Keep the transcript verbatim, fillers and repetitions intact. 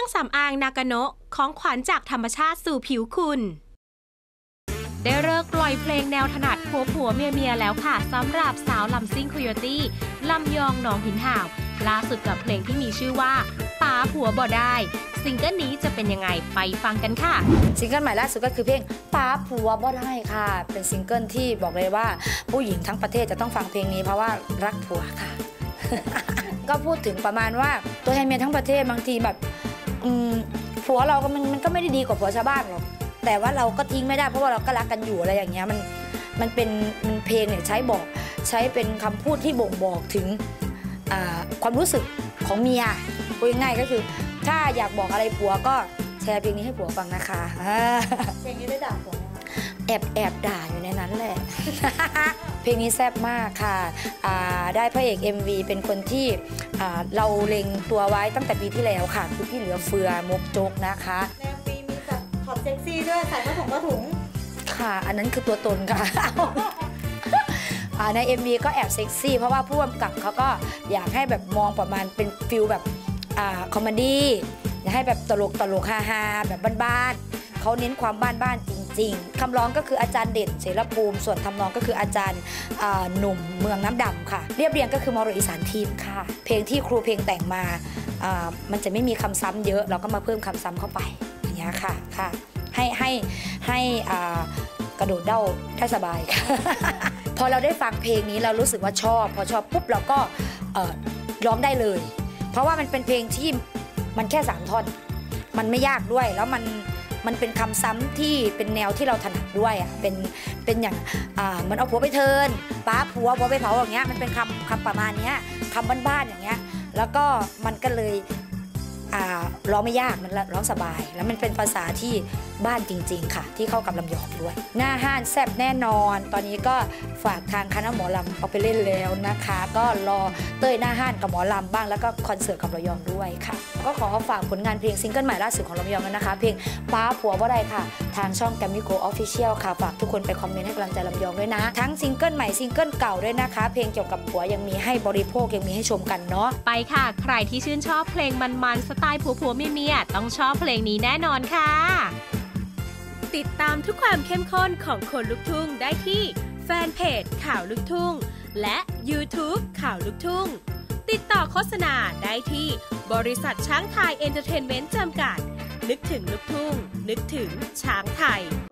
รื่องสำอางนากาโนะของขวัญจากธรรมชาติสู่ผิวคุณได้เลิกปล่อยเพลงแนวถนัดผัวผัวเมียเมียแล้วค่ะสำหรับสาวลำซิ่งโคโยตี้ลำยองหนองหินห่าวล่าสุดกับเพลงที่มีชื่อว่าป๋าผัวบ่ได้ซิงเกิลนี้จะเป็นยังไงไปฟังกันค่ะซิงเกิลใหม่ล่าสุดก็คือเพลงป๋าผัวบ่ได้ค่ะเป็นซิงเกิลที่บอกเลยว่าผู้หญิงทั้งประเทศจะต้องฟังเพลงนี้เพราะว่ารักผัวค่ะ ก็พูดถึงประมาณว่าตัวแทนเมียทั้งประเทศบางทีแบบผัวเราก็มันมันก็ไม่ได้ดีกว่าผัวชาวบ้านหรอกแต่ว่าเราก็ทิ้งไม่ได้เพราะว่าเราก็รักกันอยู่อะไรอย่างเงี้ยมันมันเป็นมันเพลงเนี่ยใช้บอกใช้เป็นคำพูดที่บ่งบอกถึงความรู้สึกของเมียพูดง่ายๆก็คือถ้าอยากบอกอะไรผัวก็แชร์เพลงนี้ให้ผัวฟังนะคะเพลงนี้ได้ด่าผัวแอบแอบด่าอยู่ในนั้นแหละ เพลงนี้แซ่บมากค่ะได้พระเอก เอ็ม วี เป็นคนที่เราเล็งตัวไว้ตั้งแต่ปีที่แล้วค่ะคือพี่เหลือเฟือมกจกนะคะใน เอ็ม วี มีแบบถอดเซ็กซี่ด้วยใส่ผ้าถุงผ้าถุงค่ะอันนั้นคือตัวตนค่ะ ใน เอ็ม วี ก็แอบเซ็กซี่เพราะว่าผู้กำกับเขาก็อยากให้แบบมองประมาณเป็นฟิลแบบคอมเมดี้อยากให้แบบตลกตลกฮาฮาแบบบ้านๆเขาเน้นความบ้านๆจริงๆคำร้องก็คืออาจารย์เด่นเสรภูมิส่วนทำนองก็คืออาจารย์หนุ่มเมืองน้ำดำค่ะเรียบเรียงก็คือมรดกอีสานทิพย์ค่ะเพลงที่ครูเพลงแต่งมามันจะไม่มีคำซ้ำเยอะเราก็มาเพิ่มคำซ้ำเข้าไปอย่างนี้ค่ะค่ะให้ให้ให้กระโดดเด้าได้สบายค่ะ พอเราได้ฟังเพลงนี้เรารู้สึกว่าชอบพอชอบปุ๊บเราก็ร้องได้เลยเพราะว่ามันเป็นเพลงที่มันแค่สามท่อนมันไม่ยากด้วยแล้วมันมันเป็นคำซ้ำที่เป็นแนวที่เราถนัดด้วยอ่ะเป็นเป็นอย่างเหมือนเอาผัวไปเทิร์นป้าผัวผัวไปเผาอย่างเงี้ยมันเป็นคำคำประมาณเนี้ยคำบ้านๆอย่างเงี้ยแล้วก็มันก็เลยร้องไม่ยากมันร้องสบายแล้วมันเป็นภาษาที่บ้านจริงๆค่ะที่เข้ากับลำยองด้วยหน้าห้านแซ่บแน่นอนตอนนี้ก็ฝากทางคณะหมอลำเอาไปเล่นแล้วนะคะก็รอเต้ยหน้าห้านกับหมอลำบ้างแล้วก็คอนเสิร์ตกับลำยองด้วยค่ะก็ขอฝากผลงานเพลงซิงเกิลใหม่ล่าสุดของลำยองนะคะเพลงป้าผัวบ่ได้ค่ะทางช่อง Gamigo Official ค่ะฝากทุกคนไปคอมเมนต์ให้กำลังใจลำยองด้วยนะทั้งซิงเกิลใหม่ซิงเกิลเก่าด้วยนะคะเพลงเกี่ยวกับผัวยังมีให้บริโภคยังมีให้ชมกันเนาะไปค่ะใครที่ชื่นชอบเพลงมันๆสไตล์ผัวผัวเมียต้องชอบเพลงนี้แน่นอนค่ะติดตามทุกความเข้มข้นของคนลุกทุ่งได้ที่แฟนเพจข่าวลุกทุ่งและ ยูทูบ ข่าวลุกทุ่งติดต่อโฆษณาได้ที่บริษัทช้างไทยเอนเตอร์เทนเมนต์จำกัดนึกถึงลุกทุ่งนึกถึงช้างไทย